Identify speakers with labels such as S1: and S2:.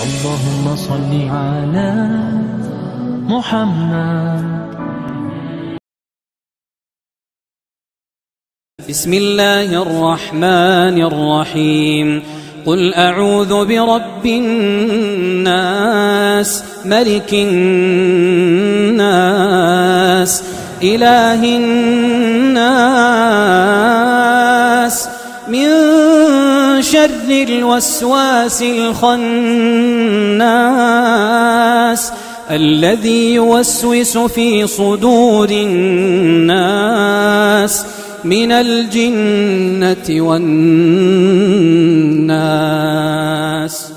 S1: اللهم صل على محمد.
S2: بسم الله الرحمن الرحيم. قل أعوذ برب الناس ملك الناس إله الناس من شر الوسواس الخناس الذي يوسوس في صدور الناس من الجنة والناس.